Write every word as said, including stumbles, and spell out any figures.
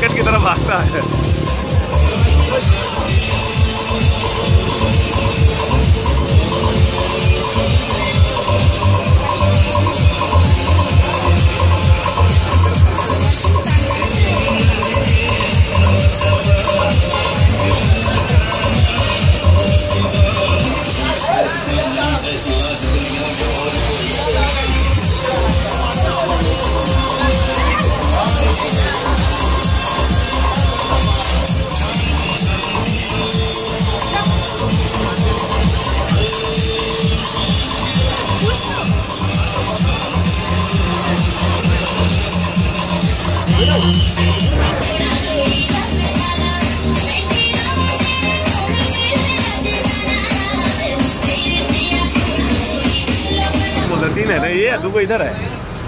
Rocket की तरह भागता है। तीन है ना ये, दो इधर है।